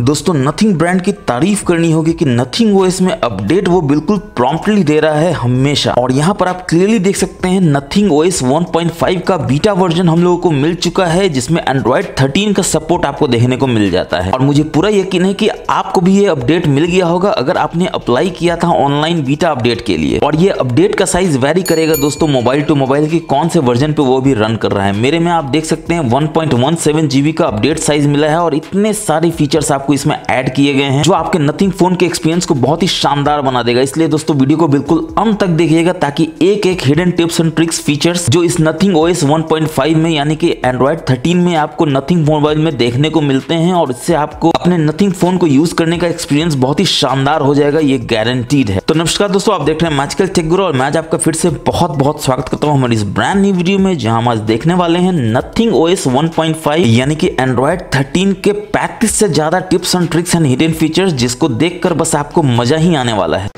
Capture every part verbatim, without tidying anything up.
दोस्तों nothing brand की तारीफ करनी होगी कि नथिंग ओएस में अपडेट वो बिल्कुल प्रॉम्प्टली दे रहा है हमेशा। और यहाँ पर आप क्लियरली देख सकते हैं Nothing OS one point five का बीटा वर्जन हम लोगों को मिल चुका है, जिसमें एंड्रॉइड थर्टीन का सपोर्ट आपको देखने को मिल जाता है। और मुझे पूरा यकीन है कि आपको भी ये अपडेट मिल गया होगा अगर आपने अप्लाई किया था ऑनलाइन बीटा अपडेट के लिए। और ये अपडेट का साइज वेरी करेगा दोस्तों मोबाइल टू मोबाइल की कौन से वर्जन पे वो भी रन कर रहा है। मेरे में आप देख सकते हैं one point one seven GB का अपडेट साइज मिला है और इतने सारे फीचर्स आपको इसमें ऐड किए गए हैं जो आपके नथिंग फोन के एक्सपीरियंस को बहुत ही शानदार बना देगा। इसलिए दोस्तों वीडियो को बिल्कुल अंत तक देखिएगा ताकि एक एक hidden tips and tricks features जो इस Nothing OS one point five में यानी कि एंड्रॉइड थर्टीन में आपको नथिंग मोबाइल में देखने को मिलते हैं और इससे आपको अपने नथिंग फोन को यूज करने का एक्सपीरियंस बहुत ही शानदार हो जाएगा, ये गारंटीड है। तो नमस्कार दोस्तों, आप देख रहे हैं मैजिकल टेक गुरु और मैं आज आपका फिर से बहुत बहुत स्वागत करता हूं हमारी इस ब्रांड न्यू वीडियो में, जहां हम आज देखने वाले हैं Nothing OS one point five यानी कि एंड्रॉइड थर्टीन के पैंतीस से ज्यादा tips and tricks and hidden features जिसको देखकर बस आपको मजा ही आने वाला है।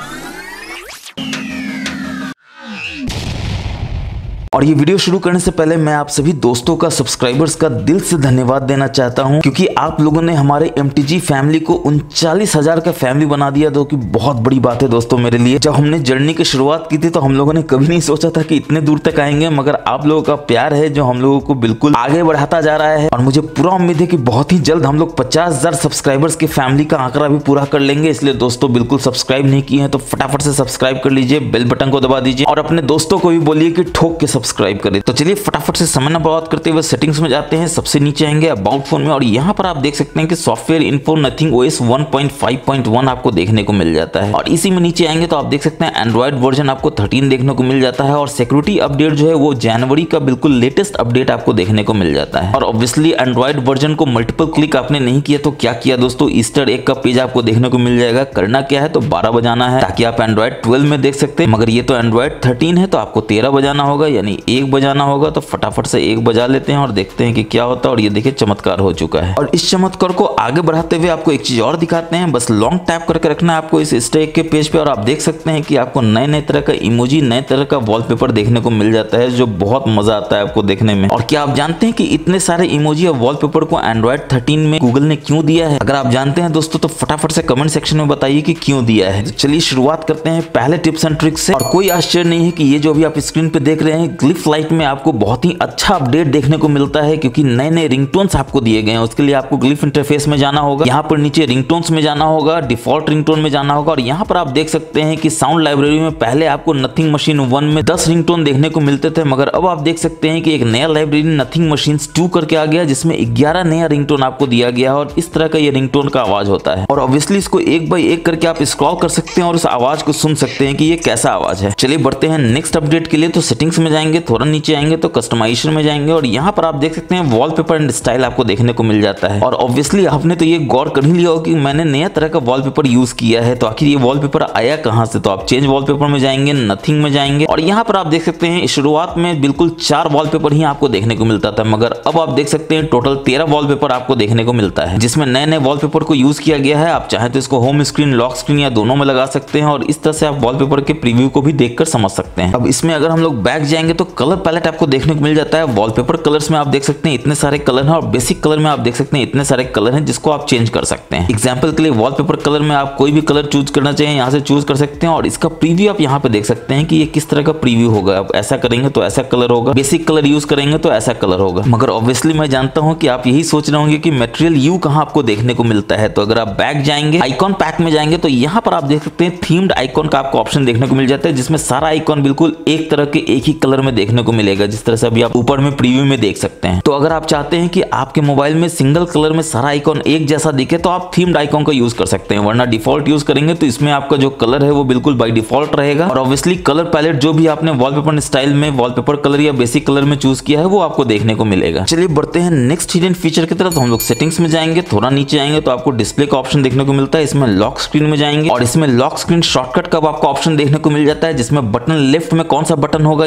और ये वीडियो शुरू करने से पहले मैं आप सभी दोस्तों का सब्सक्राइबर्स का दिल से धन्यवाद देना चाहता हूं, क्योंकि आप लोगों ने हमारे एमटीजी फैमिली को उनचालीस हजार का फैमिली बना दिया, जो कि बहुत बड़ी बात है दोस्तों मेरे लिए। जब हमने जर्नी की शुरुआत की थी तो हम लोगों ने कभी नहीं सोचा था कि इतने दूर तक आएंगे, मगर आप लोगों का प्यार है जो हम लोगों को बिल्कुल आगे बढ़ाता जा रहा है। और मुझे पूरा उम्मीद है कि बहुत ही जल्द हम लोग पचास हजार सब्सक्राइबर्स की फैमिली का आंकड़ा भी पूरा कर लेंगे। इसलिए दोस्तों बिल्कुल सब्सक्राइब नहीं किए हैं तो फटाफट से सब्सक्राइब कर लीजिए, बेल बटन को दबा दीजिए और अपने दोस्तों को भी बोलिए कि ठोक के सब्सक्राइब करें। तो चलिए फटाफट से समय न बर्बाद करते हुए सेटिंग्स में जाते हैं। सबसे नीचे आएंगे अबाउट फोन में और यहाँ पर आप देख सकते हैं कि software info Nothing OS one point five point one आपको देखने को मिल जाता है। और इसी में नीचे आएंगे तो आप देख सकते हैं एंड्रॉइड वर्जन आपको थर्टीन देखने को मिल जाता है और सिक्योरिटी अपडेट जो है वो जनवरी का बिल्कुल लेटेस्ट अपडेट आपको देखने को मिल जाता है। और ऑब्वियसली एंड्रॉइड वर्जन को मल्टीपल क्लिक आपने नहीं किया तो क्या किया दोस्तों, ईस्टर एग का पेज आपको देखने को मिल जाएगा। करना क्या है तो बारह बजाना है ताकि आप एंड्रॉइड ट्वेल्व में देख सकते हैं, मगर ये तो एंड्रॉइड थर्टीन है तो आपको तेरह बजाना होगा, यानी एक बजाना होगा। तो फटाफट से एक बजा लेते हैं और देखते हैं कि क्या होता है। और ये देखिए चमत्कार हो चुका है। और इस चमत्कार को आगे बढ़ाते हुए आपको एक चीज और दिखाते हैं। बस लॉन्ग टैप करके रखना है आपको इस स्टैक के पेज पे और आप देख सकते हैं कि आपको नए नए तरह का इमोजी, नए तरह का वॉलपेपर देखने को मिल जाता है, जो बहुत मजा आता है आपको देखने में। और क्या आप जानते हैं कि इतने सारे इमोजी और वॉलपेपर को एंड्रॉइड थर्टीन में गूगल ने क्यों दिया है? अगर आप जानते हैं दोस्तों तो फटाफट से कमेंट सेक्शन में बताइए कि क्यों दिया है। तो चलिए शुरुआत करते हैं पहले टिप्स एंड ट्रिक्स से। और कोई आश्चर्य नहीं है कि ये जो अभी आप स्क्रीन पे देख रहे हैं ग्लिफ लाइट में आपको बहुत ही अच्छा अपडेट देखने को मिलता है, क्योंकि नए नए रिंगटोन्स आपको दिए गए हैं। उसके लिए आपको ग्लिफ इंटरफेस में जाना होगा, यहाँ पर नीचे रिंगटोन्स में जाना होगा, डिफॉल्ट रिंगटोन में जाना होगा और यहाँ पर आप देख सकते हैं कि साउंड लाइब्रेरी में पहले आपको नथिंग मशीन वन में दस रिंगटोन देखने को मिलते थे, मगर अब आप देख सकते हैं कि एक नया लाइब्रेरी नथिंग मशीन टू करके आ गया, जिसमें ग्यारह नया रिंगटोन आपको दिया गया है और इस तरह का ये रिंगटोन का आवाज होता है। और ऑब्वियसली इसको एक बाय एक करके आप स्क्रॉल कर सकते हैं और उस आवाज को सुन सकते हैं कि ये कैसा आवाज है। चलिए बढ़ते हैं नेक्स्ट अपडेट के लिए। तो सेटिंग्स में जाएंगे, थोड़ा नीचे आएंगे तो कस्टमाइजेशन में जाएंगे और यहाँ पर आप देख सकते हैं वॉलपेपर एंड स्टाइल आपको देखने को मिल जाता है। और ऑब्वियसली आपने तो ये गौर कर ही लिया हो कि मैंने नया तरह का वॉलपेपर यूज किया है, तो आखिर ये वॉलपेपर आया कहां से? तो आप चेंज वॉलपेपर में जाएंगे, नथिंग में जाएंगे और यहाँ पर आप देख सकते हैं शुरुआत में बिल्कुल चार वॉलपेपर ही आपको देखने को मिलता था, मगर अब आप देख सकते हैं टोटल तेरह वॉलपेपर आपको देखने को मिलता है, जिसमें नए नए वॉलपेपर को यूज किया गया है। आप चाहे तो इसको होम स्क्रीन, लॉक स्क्रीन या दोनों में लगा सकते हैं और इस तरह से आप वॉलपेपर के प्रीव्यू को भी देखकर समझ सकते हैं। अब इसमें अगर हम लोग बैक जाएंगे तो कलर पैलेट आपको देखने को मिल जाता है। वॉलपेपर कलर्स में आप देख सकते हैं इतने सारे कलर हैं और बेसिक कलर में आप देख सकते हैं इतने सारे कलर हैं जिसको आप चेंज कर सकते हैं। एग्जांपल के लिए वॉलपेपर कलर में आप कोई भी कलर चूज करना चाहिए यहाँ से चूज कर सकते हैं और इसका प्रीव्यू आप यहाँ पे देख सकते हैं कि ये किस तरह का प्रीव्यू होगा। आप ऐसा करेंगे तो ऐसा कलर होगा, बेसिक कलर यूज करेंगे तो ऐसा कलर होगा। मगर ऑब्वियसली मैं जानता हूँ कि आप यही सोच रहे होंगे कि मटेरियल यू कहाँ आपको देखने को मिलता है। तो अगर आप बैक जाएंगे, आइकॉन पैक में जाएंगे तो यहाँ पर आप देख सकते हैं थीम्ड आइकॉन का आपको ऑप्शन देखने को मिल जाता है, जिसमें सारा आइकॉन बिल्कुल एक तरह के एक ही कलर में देखने को मिलेगा, जिस तरह से अभी आप ऊपर में प्रीव्यू में देख सकते हैं। तो अगर आप चाहते हैं कि आपके मोबाइल में सिंगल कलर में सारा आइकॉन एक जैसा दिखे तो आप थीम्ड आइकॉन का यूज कर सकते हैं, वरना डिफॉल्ट यूज करेंगे तो इसमें आपका जो कलर है वो बिल्कुल बाय डिफॉल्ट रहेगा। और ऑब्वियसली कलर पैलेट जो भी आपने वॉलपेपर स्टाइल में वॉलपेपर कलर या बेसिक कलर में चूज किया है वो आपको देखने को मिलेगा। चलिए बढ़ते हैं नेक्स्ट हिडन फीचर की तरफ। तो हम लोग सेटिंग्स में जाएंगे, थोड़ा नीचे आएंगे तो आपको डिस्प्ले का ऑप्शन देखने को मिलता है। इसमें लॉक स्क्रीन में जाएंगे और इसमें लॉक स्क्रीन शॉर्टकट का आपको ऑप्शन देखने को मिल जाता है, जिसमें बटन लेफ्ट में कौन सा बटन होगा यहाँ पर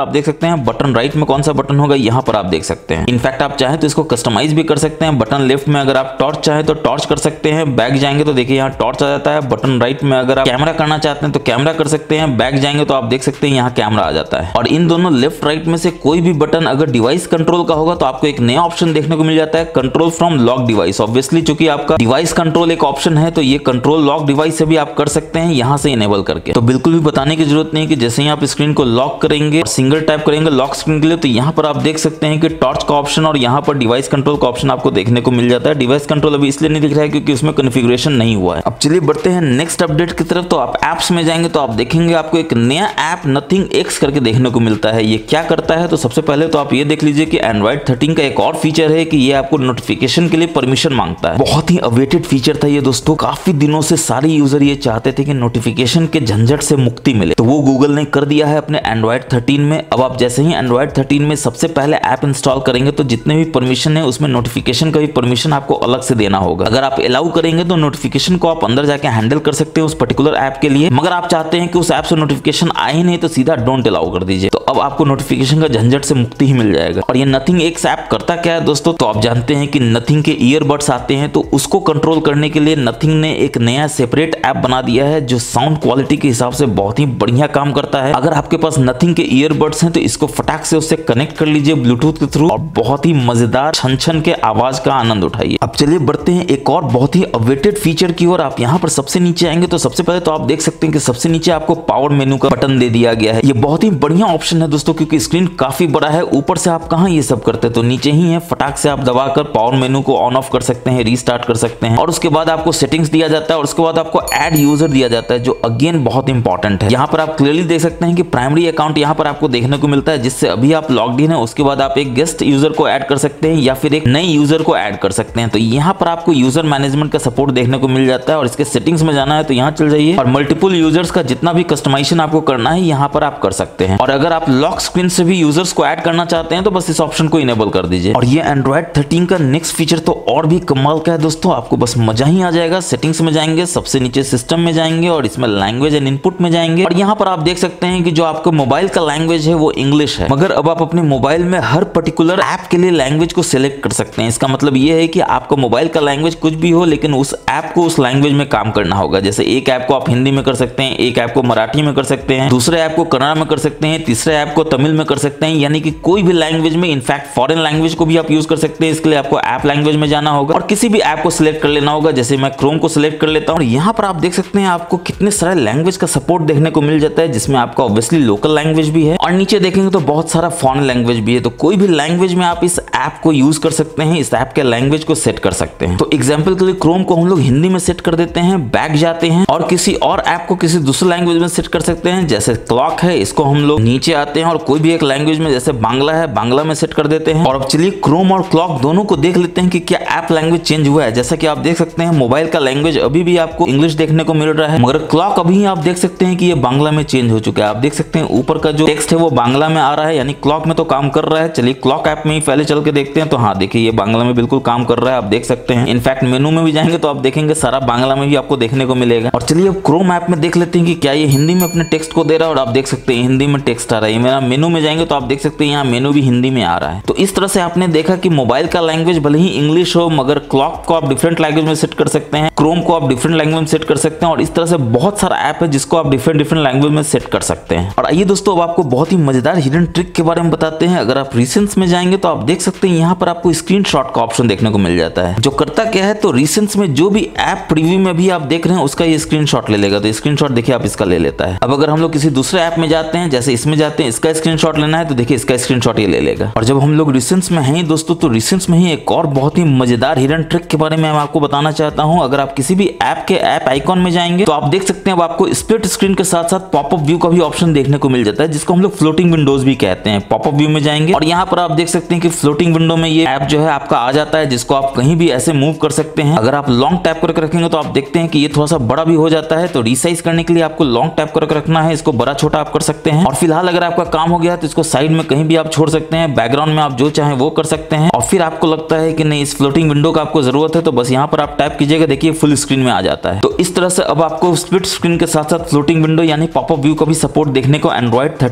आप देख सकते हैं बटन राइट में कौन सा बटन होगा यहाँ पर आप देख सकते हैं। इनफैक्ट आप चाहें तो इसको कस्टमाइज भी कर सकते हैं। बटन लेफ्ट में अगर आप टॉर्च चाहें तो टॉर्च कर सकते हैं, बैक जाएंगे तो देखिए यहाँ टॉर्च आ जाता है। बटन राइट में अगर आप कैमरा करना चाहते हैं तो कैमरा कर सकते हैं, बैक जाएंगे तो आप देख सकते हैं यहाँ कैमरा आ जाता है। और इन दोनों लेफ्ट राइट में से कोई भी बटन अगर डिवाइस कंट्रोल का होगा तो आपको एक नया ऑप्शन देखने को मिल जाता है, control from lock device. Obviously चूंकि आपका डिवाइस कंट्रोल एक ऑप्शन है तो ये कंट्रोल लॉक डिवाइस से भी आप कर सकते हैं यहाँ से इनेबल करके। तो बिल्कुल भी बताने की जरूरत नहीं कि जैसे ही आप स्क्रीन को लॉक करेंगे और सिंगल टैप करेंगे लॉक स्क्रीन के लिए तो यहाँ पर आप देख सकते हैं कि टॉर्च का ऑप्शन और यहाँ पर डिवाइस कंट्रोल का ऑप्शन आपको देखने को मिल जाता है। डिवाइस कंट्रोल अभी इसलिए नहीं दिख रहा है क्योंकि उसमें कॉन्फ़िगरेशन नहीं हुआ है। अब चलिए बढ़ते हैं नेक्स्ट अपडेट की तरफ। तो आप एप्स में जाएंगे तो आप देखेंगे आपको एक नया ऐप नथिंग एक्स करके देखने को मिलता है। ये क्या करता है तो सबसे पहले तो आप ये देख लीजिए कि एंड्रॉइड थर्टीन का एक और फीचर है कि ये आपको नोटिफिकेशन के लिए परमिशन मांगता है। बहुत ही अवेटेड फीचर था ये दोस्तों, काफी दिनों से सारे यूजर ये चाहते थे कि नोटिफिकेशन के झंझट से मुक्ति मिले, तो वो गूगल ने कर दिया है अपने एंड्रॉइड थर्टीन में। अब आप जैसे ही एंड्रॉइड थर्टीन में सबसे पहले ऐप इंस्टॉल करेंगे तो जितने भी परमिशन है उसमें नोटिफिकेशन का भी परमिशन आपको अलग से देना होगा। अगर आप अलाउ करेंगे तो नोटिफिकेशन को आप अंदर जाके हैंडल कर सकते हैं उस पर्टिकुलर ऐप के लिए, मगर आप चाहते हैं कि उस ऐप से नोटिफिकेशन आए नहीं तो सीधा डोंट अलाउ कर दीजिए। तो अब आपको नोटिफिकेशन का झंझट से मुक्ति ही मिल जाएगा। और ये नथिंग एक्स ऐप करता क्या है दोस्तों, तो आप जानते हैं कि नथिंग के ईयरबड्स आते हैं तो उसको कंट्रोल करने के लिए नथिंग ने एक नया सेपरेट ऐप बना दिया है जो साउंड क्वालिटी के हिसाब से बहुत ही बढ़िया काम करता है। अगर आपके पास नथिंग के ईयरबड्स हैं तो इसको फटाक से उससे कनेक्ट कर लीजिए ब्लूटूथ के थ्रू और बहुत ही मजेदार छन छन के आवाज का आनंद उठाइए। अब चलिए बढ़ते हैं एक और बहुत ही अवेटेड फीचर की ओर। आप यहाँ पर सबसे नीचे आएंगे तो सबसे पहले तो आप देख सकते हैं कि सबसे नीचे आपको पावर मेनू का बटन दे दिया गया है। ये बहुत ही बढ़िया ऑप्शन है दोस्तों क्योंकि स्क्रीन काफी बड़ा है, ऊपर से आप कहाँ ये सब करते हैं तो नीचे ही है, फटाक से आप दबाकर पावर मेनू को ऑन ऑफ कर सकते हैं, रीस्टार्ट कर सकते हैं। और उसके बाद आपको सेटिंग्स दिया जाता है और उसके बाद आपको ऐड यूजर दिया जाता है जो अगेन बहुत इंपॉर्टेंट है। यहाँ पर आप क्लियरली देख सकते हैं कि प्राइमरी अकाउंट यहाँ पर आपको देखने को मिलता है जिससे अभी आप लॉग्ड इन है, उसके बाद आप एक गेस्ट यूजर को ऐड कर सकते हैं या फिर एक नए यूजर को ऐड कर सकते हैं। तो यहाँ पर आपको यूजर मैनेजमेंट का सपोर्ट देखने को मिल जाता है और इसके सेटिंग्स में जाना है तो यहाँ चल जाइए और मल्टीपल यूजर्स का जितना भी कस्टमाइजेशन आपको करना है यहाँ पर आप कर सकते हैं। और अगर आप लॉक स्क्रीन से भी यूजर्स को ऐड करना चाहते हैं तो बस इस ऑप्शन को इनेबल कर दीजिए। और ये एंड्रॉइड थर्टीन का नेक्स्ट फीचर तो और भी कमाल का है दोस्तों, आपको बस मजा ही आ जाएगा। सेटिंग्स में जाएंगे, सबसे नीचे सिस्टम में जाएंगे और इसमें लैंग्वेज एंड इनपुट में जाएंगे और यहाँ पर आप देख सकते हैं कि जो आपका मोबाइल का लैंग्वेज है वो इंग्लिश है, मगर अब आप अपने मोबाइल में हर पर्टिकुलर ऐप के लिए लैंग्वेज को सिलेक्ट कर सकते हैं। इसका मतलब ये है कि आपका मोबाइल का लैंग्वेज कुछ भी हो लेकिन उस ऐप को उस लैंग्वेज में काम करना होगा। जैसे एक ऐप को आप हिंदी में कर सकते हैं, एक ऐप को मराठी में कर सकते हैं, दूसरे ऐप को कन्नड़ में कर सकते हैं, तीसरे ऐप को तमिल में कर सकते हैं, यानी कि कोई भी लैंग्वेज में, इनफैक्ट फॉरेन लैंग्वेज को भी आप यूज कर सकते हैं। इसके लिए आपको ऐप लैंग्वेज में जाना होगा और किसी भी ऐप को सिलेक्ट कर लेना होगा। जैसे मैं क्रोम को सिलेक्ट कर लेता हूं और यहाँ पर आप देख सकते हैं आपको कितने सारे लैंग्वेज का सपोर्ट देखने को मिल जाता है जिसमें आपका ऑब्वियसली लोकल लैंग्वेज भी है और नीचे देखेंगे तो बहुत सारा फॉरेन लैंग्वेज भी है। तो कोई भी लैंग्वेज में आप इस ऐप को यूज कर सकते हैं, इस ऐप के लैंग्वेज को सेट कर सकते हैं। तो एग्जाम्पल के लिए क्रोम को हम लोग हिंदी में सेट कर देते हैं, बैक जाते हैं और किसी और ऐप को किसी दूसरे लैंग्वेज में सेट कर सकते हैं। जैसे क्लॉक है, इसको हम लोग नीचे आते हैं और कोई भी एक लैंग्वेज में, जैसे बांग्ला है, बांग्ला में सेट कर देते हैं। और अब चलिए क्रोम और क्लॉक दोनों को देख लेते हैं कि क्या ऐप लैंग्वेज चेंज हुआ है। जैसा कि आप देख सकते हैं मोबाइल का लैंग्वेज अभी भी आपको इंग्लिश देखने को मिल रहा है, मगर क्लॉक अभी आप देख सकते हैं कि ये बांग्ला में चेंज हो चुका है। आप देख सकते हैं ऊपर का जो टेक्स्ट है वो बांग्ला में आ रहा है, यानी क्लॉक में तो काम कर रहा है। चलिए क्लॉक ऐप में ही पहले चल के देखते हैं। तो हाँ देखिए ये बांग्ला में बिल्कुल काम कर रहा है, आप देख सकते हैं। इनफैक्ट मेनू में भी जाएंगे तो आप देखेंगे सारा बांग्ला में भी आपको देखने को मिलेगा। और चलिए अब क्रोम ऐप में देख लेते हैं कि क्या ये हिंदी में अपने टेक्स्ट को दे रहा है और आप देख सकते हैं हिंदी में टेक्स्ट आ रहा है। मेरा मेनू में जाएंगे तो आप देख सकते हैं यहाँ मेनू भी हिंदी में आ रहा है। तो इस तरह से आपने देखा कि मोबाइल का लैंग्वेज भले ही इंग्लिश हो मगर क्लॉक को आप डिफरेंट लैंग्वेज में सेट कर सकते हैं, क्रोम को आप डिफरेंट लैंग्वेज में सेट कर सकते हैं और इस तरह से बहुत सारा ऐप है जिसको आप डिफरेंट डिफरेंट लैंग्वेज में सेट कर सकते हैं। और आइए दोस्तों अब आपको बहुत ही मजेदार हिडन ट्रिक के बारे में बताते हैं। अगर आप रिसेंट्स में जाएंगे तो आप देख सकते हैं यहाँ पर आपको स्क्रीनशॉट का ऑप्शन देखने को मिल जाता है, जो करता क्या है तो रिसेंट्स में जो भी ऐप प्रीव्यू में भी आप देख रहे हैं उसका ये स्क्रीनशॉट ले लेगा। तो स्क्रीनशॉट देखिए आप इसका ले लेता है। अब अगर हम लोग किसी दूसरे ऐप में जाते हैं, जैसे इसमें जाते हैं, इसका स्क्रीनशॉट लेना है तो देखिए इसका स्क्रीनशॉट ये ले लेगा। और जब हम लोग रिसेंट्स में हैं दोस्तों तो रिसेंट्स में ही एक और बहुत ही मजेदार हिडन ट्रिक के बारे में मैं आपको बताना चाहता हूं। अगर आप किसी भी ऐप के ऐप आइकॉन में जाएंगे तो आप देख सकते हैं अब आपको स्प्लिट स्क्रीन के साथ साथ पॉपअप व्यू का भी ऑप्शन देखने को मिल जाता है, जिसको हम लोग फ्लोटिंग विंडोज भी कहते हैं। पॉपअप व्यू में जाएंगे और यहाँ पर आप देख सकते हैं कि फ्लोटिंग विंडो में ये ऐप जो है आपका आ जाता है, जिसको आप कहीं भी ऐसे मूव कर सकते हैं। अगर आप लॉन्ग टैप करके रखेंगे तो आप देखते हैं कि ये थोड़ा सा बड़ा भी हो जाता है। तो रिसाइज करने के लिए आपको लॉन्ग टैप करके रखना है, इसको बड़ा छोटा आप कर सकते हैं। और फिलहाल अगर आपका काम हो गया तो इसको साइड में कहीं भी आप छोड़ सकते हैं, बैकग्राउंड में आप जो चाहें वो कर सकते हैं। और फिर आपको लगता है कि नहीं इस फ्लोटिंग विंडो का आपको जरूरत है तो बस यहाँ पर आप टैप कीजिएगा, देखिए फुल स्क्रीन में आ जाता है। तो इस तरह से अब आपको स्प्लिट स्क्रीन के साथ साथ फ्लोटिंग विंडो यानी पॉपअप व्यू का भी सपोर्ट देखने को एंड्रॉइड थर्टीन में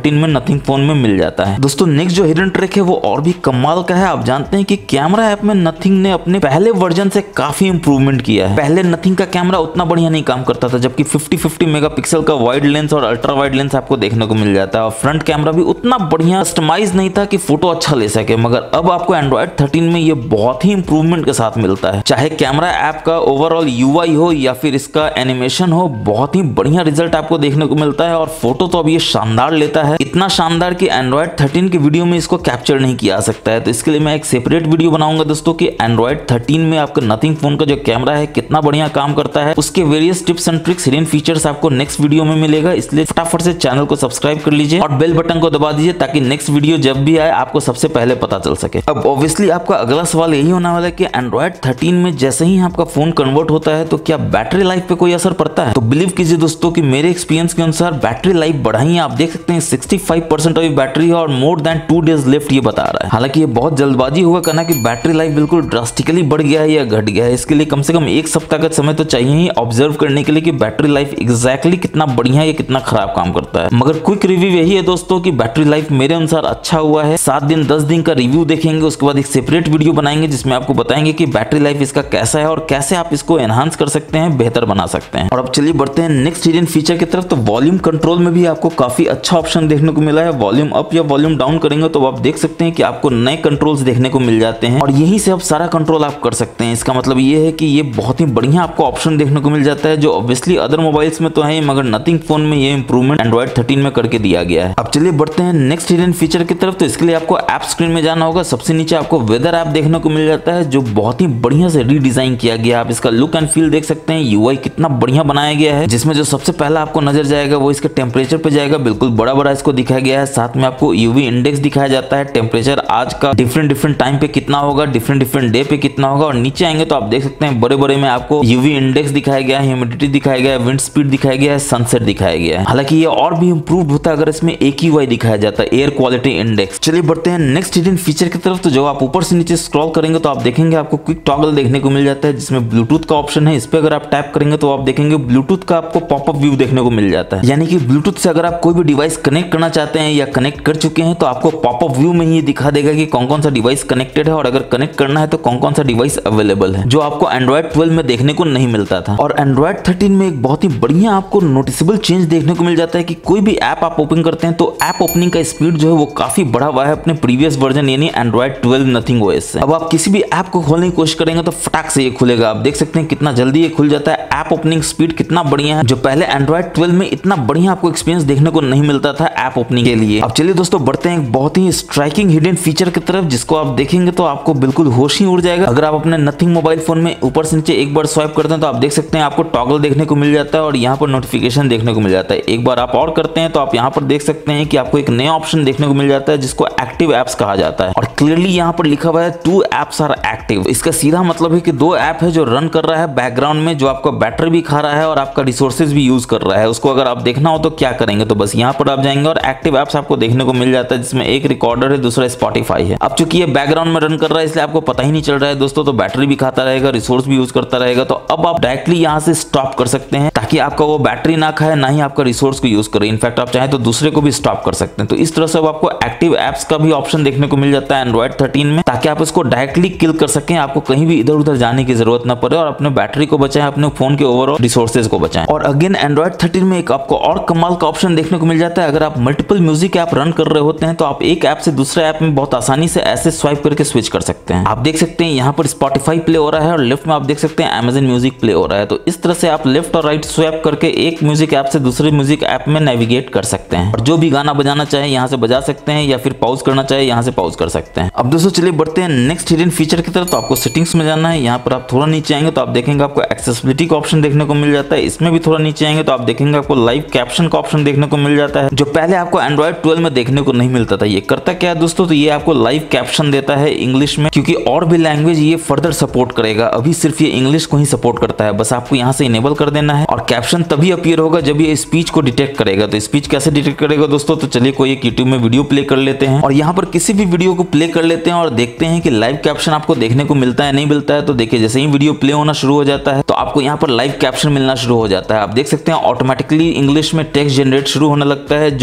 नथिंग फोन में मिल जाता है। दोस्तों नेक्स्ट जो हिडन ट्रिक है वो और भी कमाल का है। आप जानते हैं कि कैमरा ऐप में नथिंग ने अपने पहले वर्जन से काफी इंप्रूवमेंट किया है। पहले नथिंग का कैमरा उतना बढ़िया नहीं काम करता था, जबकि फिफ्टी फिफ्टी मेगापिक्सल का वाइड लेंस और अल्ट्रा वाइड लेंस आपको देखने को मिल जाता है, और फ्रंट कैमरा भी उतना बढ़िया कस्टमाइज नहीं था कि फोटो अच्छा ले सके। मगर अब आपको एंड्रॉइड थर्टीन में ये बहुत ही इंप्रूवमेंट के साथ मिलता है। चाहे कैमरा ऐप का ओवरऑल यूआई हो या फिर इसका एनिमेशन हो, बहुत ही बढ़िया रिजल्ट आपको देखने को मिलता है। और फोटो तो अब ये शानदार लेता है, इतना शानदार कि एंड्रॉइड थर्टीन के वीडियो में इसको कैप्चर नहीं किया जा सकता है। तो इसके लिए मैं एक सेपरेट वीडियो बनाऊंगा दोस्तों कि एंड्रॉइड थर्टीन में आपका नथिंग फोन का जो कैमरा है कितना बढ़िया काम करता है, उसके various tips and tricks, hidden features आपको नेक्स्ट वीडियो में मिलेगा। इसलिए फटाफट से चैनल को सब्सक्राइब कर लीजिए और बेल बटन को दबा दीजिए ताकि नेक्स्ट वीडियो जब भी आए आपको सबसे पहले पता चल सके। अब ऑब्वियसली आपका अगला सवाल यही होने वाला है कि एंड्रॉइड थर्टीन में जैसे ही आपका फोन कन्वर्ट होता है तो क्या बैटरी लाइफ पे कोई असर पड़ता है? तो बिलीव कीजिए दोस्तों कि मेरे एक्सपीरियंस के अनुसार बैटरी लाइफ बढ़ाई है। आप देख सकते हैं सिक्सटी फाइव परसेंट अभी बैटरी है और more than two days left ये बता रहा है। हालांकि ये बहुत जल्दबाजी होगा कहना कि बैटरी लाइफ बिल्कुल ड्रास्टिकली बढ़ गया है या घट गया है। इसके लिए कम से कम एक सप्ताह का समय तो चाहिए ही ऑब्जर्व करने के लिए कि बैटरी लाइफ एग्जैक्टली कितना बढ़िया या कितना खराब काम करता है। मगर क्विक रिव्यू यही है दोस्तों कि बैटरी लाइफ मेरे अनुसार अच्छा हुआ है। सात दिन दस दिन का रिव्यू देखेंगे, उसके बाद एक सेपरेट वीडियो बनाएंगे जिसमें आपको बताएंगे कि बैटरी लाइफ इसका कैसा है और कैसे आप इसको एनहांस कर सकते हैं, बेहतर बना सकते हैं। और अब चलिए बढ़ते हैं नेक्स्ट हिडन फीचर की तरफ। तो वॉल्यूम कंट्रोल में भी आपको काफी अच्छा ऑप्शन देखने को मिला है। वॉल्यूम अप या वॉल्यूम डाउन करेंगे तो आप देख सकते हैं कि आपको नए कंट्रोल्स देखने को मिल जाते हैं और यहीं से आप सारा कंट्रोल आप कर सकते हैं। इसका मतलब ये है कि ये बहुत ही बढ़िया आपको ऑप्शन देखने को मिल जाता है, जो ऑब्वियसली अदर मोबाइल्स में तो है मगर नथिंग फोन में ये इंप्रूवमेंट एंड्रॉइड थर्टीन में करके दिया गया है। अब चलिए बढ़ते हैं नेक्स्ट हिडन फीचर की तरफ। तो इसके लिए आपको ऐप स्क्रीन में जाना होगा। सबसे नीचे आपको वेदर ऐप देखने को मिल जाता है जो बहुत ही बढ़िया से रीडिजाइन किया गया। आप इसका लुक एंड फील देख सकते हैं, यूआई कितना बढ़िया बनाया गया है, जिसमें जो सबसे पहला आपको नजर जाएगा वो इसके टेम्परेचर पे जाएगा। बिल्कुल बड़ा बड़ा इसको दिखाया गया है। साथ में आपको यूवी इंडेक्स दिखाया जाता है, टेम्परेचर आज का डिफरेंट डिफरेंट टाइम पे कितना होगा, डिफरेंट डिफरेंट डे पे कितना होगा। और नीचे आएंगे तो आप देख सकते हैं बड़े बड़े में आपको यूवी इंडेक्स दिखाया गया है, ह्यूमिडिटी दिखाया गया है, विंड स्पीड दिखाया गया है, सनसेट दिखाया गया है। हालांकि ये और भी इंप्रूव होता है अगर इसमें एक्यूआई दिखाया जाता है, एयर क्वालिटी इंडेक्स। चलिए बढ़ते हैं नेक्स्ट हिडन फीचर की तरफ। तो जब आप ऊपर से नीचे स्क्रॉल करेंगे तो आप देखेंगे आपको क्विक टॉगल देखने को मिल जाता है जिसमें ब्लूटूथ का ऑप्शन है। इस पे अगर आप टैप करेंगे तो आप देखेंगे ब्लूटूथ का आपको पॉपअप व्यू देखने को मिल जाता है। यानी कि ब्लूटूथ से अगर आप कोई भी डिवाइस कनेक्ट करना चाहते हैं या कनेक्ट कर चुके हैं तो आपको पॉपअप व्यू में ही दिखा देगा कि कौन कौन सा डिवाइस कनेक्टेड है और अगर कनेक्ट करना है तो कौन कौन सा डिवाइस अवेलेबल है, जो आपको एंड्रॉइड ट्वेल्व में देखने को नहीं मिलता था। और एंड्रॉइड थर्टीन में एक बहुत ही बढ़िया आपको नोटिसेबल चेंज देखने को मिल जाता है कि कोई भी ऐप आप ओपन करते हैं तो ऐप ओपनिंग का स्पीड जो है वो काफी बढ़ा हुआ है अपने प्रीवियस वर्जन यानी एंड्रॉइड ट्वेल्व नथिंग ओएस से। अब आप किसी भी ऐप को खोलने की कोशिश करेंगे तो फटाक से ये खुलेगा। आप देख सकते हैं कितना जल्दी ये खुल जाता है। ऐप ओपनिंग स्पीड कितना बढ़िया है, जो पहले एंड्रॉइड ट्वेल्व में इतना बढ़िया आपको एक्सपीरियंस देखने को नहीं मिलता था ऐप ओपनिंग के लिए। अब चलिए दोस्तों बढ़ते हैं एक बहुत ही स्ट्राइकिंग हिडन फीचर की तरफ, जिसको आप देखेंगे तो आपको बिल्कुल होश ही उड़ जाएगा। अगर आप अपने नथिंग मोबाइल फोन में ऊपर से नीचे एक बार स्वाइप करते हैं तो आप देख सकते हैं आपको टॉगल देखने को मिल जाता है और यहाँ पर नोटिफिकेशन देखने को मिल जाता है। एक बार आप और करते हैं तो आप यहाँ पर देख सकते हैं कि आपको एक नया ऑप्शन देखने को मिल जाता है जिसको एक्टिव एप्स कहा जाता है और क्लियरली यहाँ पर लिखा हुआ है टू एप्स आर एक्टिव। इसका सीधा मतलब है कि दो ऐप है जो रन कर रहा है बैकग्राउंड में, जो आपका बैटरी भी खा रहा है और आपका रिसोर्सेज भी यूज कर रहा है। उसको अगर आप देखना हो तो क्या करेंगे तो बस यहाँ पर आप जाएंगे और एक्टिव एप्स आपको देखने को मिल जाता है जिसमें एक रिकॉर्डर है, दूसरा स्पॉटिफाई है। अब चूंकि ये बैकग्राउंड में रन कर रहा है इसलिए आपको पता ही नहीं चल रहा है दोस्तों, तो बैटरी भी खाता रहेगा, रिसोर्स भी यूज करता रहेगा। तो अब आप डायरेक्टली यहाँ से स्टॉप कर सकते हैं ताकि आपका वो बैटरी ना खाए ना ही आपका रिसोर्स को यूज करे। इनफैक्ट आप चाहे तो दूसरे को भी स्टॉप कर सकते हैं। तो इस तरह से अब आपको एक्टिव एप्स का भी ऑप्शन देखने को मिल जाता है एंड्रॉइड थर्टीन में, ताकि आप इसको डायरेक्टली किल कर सकें, आपको कहीं भी इधर उधर जाने की जरूरत ना पड़े और अपने बैटरी को बचाएं, अपने फोन के ओवरऑल रिसोर्सेज को बचाएं। और अगेन एंड्रॉइड थर्टीन में एक आपको और कमाल का ऑप्शन देखने को मिल जाता है। अगर आप मल्टीपल म्यूजिक ऐप रन कर रहे होते हैं तो आप एक ऐप से दूसरे ऐप में बहुत आसानी से ऐसे स्वाइप करके स्विच कर सकते हैं। आप देख सकते हैं यहाँ पर स्पॉटिफाई प्ले हो रहा है और लेफ्ट में आप देख सकते हैं अमेजन म्यूजिक प्ले हो रहा है। तो इस तरह से आप लेफ्ट और राइट स्वैप करके एक म्यूजिक ऐप से दूसरे म्यूजिक ऐप में नेविगेट कर सकते हैं और जो भी गाना बजाना चाहे यहाँ से बजा सकते हैं या फिर पॉज करना चाहे यहाँ से पॉज कर सकते हैं। अब दोस्तों चलिए बढ़ते हैं नेक्स्ट हिडन फीचर की तरफ। तो आपको सेटिंग्स में जाना है। यहाँ पर आप थोड़ा नीचे आएंगे तो आप देखेंगे आपको एक्सेसिबिलिटी का ऑप्शन देखने को मिल जाता है। इसमें भी थोड़ा नीचे आएंगे तो आप देखेंगे आपको लाइव कैप्शन का ऑप्शन देखने को मिल जाता है, जो पहले आपको एंड्रॉइड ट्वेल्व में देखने को नहीं मिलता था। ये करता क्या है दोस्तों, तो ये आपको लाइव कैप्शन देता है इंग्लिश में, क्योंकि और भी लैंग्वेज ये फर्दर सपोर्ट करेगा। अभी सिर्फ ये इंग्लिश को ही सपोर्ट करता है। बस आपको यहाँ से इनेबल कर देना है और कैप्शन तभी अपीयर होगा जब ये स्पीच को डिटेक्ट करेगा। तो स्पीच कैसे डिटेक्ट करेगा दोस्तों, तो चलिए कोई एक यूट्यूब में वीडियो प्ले कर लेते हैं और यहाँ पर किसी भी वीडियो को प्ले कर लेते हैं और देखते हैं कि लाइव कैप्शन आपको देखने को मिलता है नहीं मिलता है। तो देखिए जैसे ही वीडियो प्ले होना शुरू हो जाता है तो आपको यहाँ पर लाइव कैप्शन मिलना शुरू हो जाता है। आप देख सकते हैं ऑटोमेटिकली इंग्लिश में टेक्स्ट जनरेट शुरू होने लगता है, जो कि इस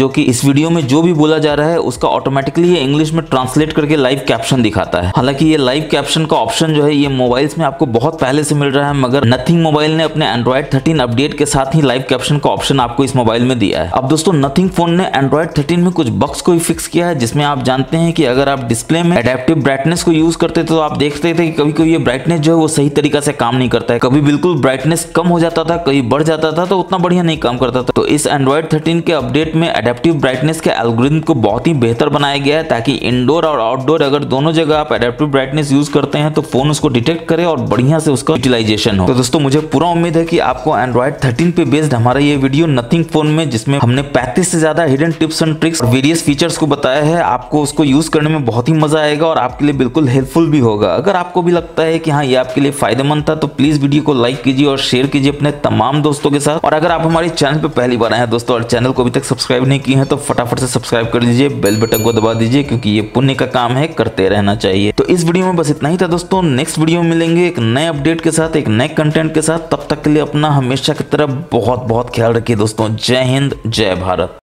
वीडियो में जो भी बोला जा रहा है उसका ऑटोमेटिकली ये इंग्लिश में ट्रांसलेट करके लाइव कैप्शन दिखाता है। हालांकि ये लाइव कैप्शन का ऑप्शन जो है ये मोबाइल्स में आपको बहुत पहले से मिल रहा है, मगर नथिंग मोबाइल ने अपने एंड्रॉइड थर्टीन अपडेट के साथ ही लाइव कैप्शन का ऑप्शन आपको इस मोबाइल में दिया है। अब दोस्तों नथिंग फोन ने एंड्रॉइड थर्टीन में कुछ बग्स को भी फिक्स किया है, जिसमें आप जानते हैं कि अगर आप डिस्प्ले में एडेप्टिव ब्राइटनेस को यूज करते थे तो आप देखते थे कि कभी कभी ये ब्राइटनेस जो है वो सही तरीका से काम नहीं करता है, कभी बिल्कुल ब्राइटनेस कम हो जाता था, कभी बढ़ जाता था, तो उतना बढ़िया नहीं काम करता था। तो इस एंड्रॉइड थर्टीन के अपडेट में एडेप्टिव ब्राइटनेस के एल्गोरिथम को बहुत ही बेहतर बनाया गया है, ताकि इंडोर और आउटडोर अगर दोनों जगह आप एडेप्टिव ब्राइटनेस यूज करते हैं तो फोन उसको डिटेक्ट करे और बढ़िया से उसका यूटिलाइजेशन हो। तो दोस्तों मुझे पूरा उम्मीद है कि आपको एंड्रॉइड थर्टीन पे बेस्ड हमारा ये वीडियो नथिंग फोन में, जिसमें हमने पैंतीस से ज्यादा हिडन टिप्स एंड ट्रिक्स और वेरियस फीचर्स को बताया है, आपको उसको यूज करने में बहुत ही मजा आएगा और आपके लिए बिल्कुल हेल्पफुल भी होगा। अगर आपको भी लगता है कि हाँ ये आपके लिए फायदेमंद था तो प्लीज वीडियो को लाइक कीजिए और शेयर कीजिए अपने तमाम दोस्तों के साथ। और अगर आप हमारे चैनल पे पहली बार आए हैं दोस्तों और चैनल को अभी तक सब्सक्राइब नहीं किए हैं तो फटाफट से सब्सक्राइब कर लीजिए, बेल बटन को दबा दीजिए, क्योंकि ये पुण्य का काम है, करते रहना चाहिए। तो इस वीडियो में बस इतना ही था दोस्तों। नेक्स्ट वीडियो में मिलेंगे एक नए अपडेट के साथ, एक नए कंटेंट के साथ। तब तक के लिए अपना हमेशा की तरह बहुत बहुत ख्याल रखिए दोस्तों। जय हिंद, जय भारत।